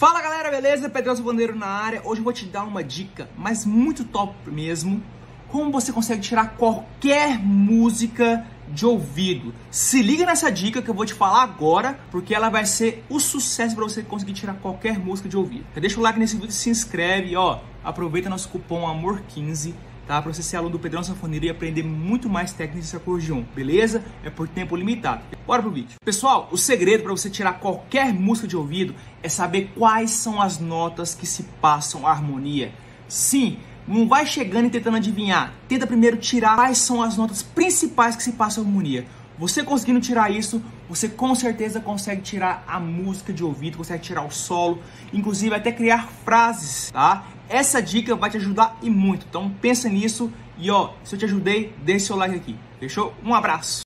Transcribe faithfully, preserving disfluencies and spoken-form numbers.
Fala galera, beleza? Pedro Sanfoneiro na área. Hoje eu vou te dar uma dica, mas muito top mesmo, como você consegue tirar qualquer música de ouvido. Se liga nessa dica que eu vou te falar agora, porque ela vai ser o sucesso para você conseguir tirar qualquer música de ouvido. Deixa o like nesse vídeo, se inscreve, ó, aproveita nosso cupom amor quinze, tá? Para você ser aluno do Pedrão Sanfoneiro e aprender muito mais técnicas de acordeon, beleza? É por tempo limitado. Bora pro vídeo. Pessoal, o segredo para você tirar qualquer música de ouvido é saber quais são as notas que se passam a harmonia. Sim, não vai chegando e tentando adivinhar. Tenta primeiro tirar quais são as notas principais que se passam a harmonia. Você conseguindo tirar isso, você com certeza consegue tirar a música de ouvido, consegue tirar o solo, inclusive até criar frases, tá? Essa dica vai te ajudar e muito, então pensa nisso e ó, se eu te ajudei, deixe seu like aqui, fechou? Um abraço!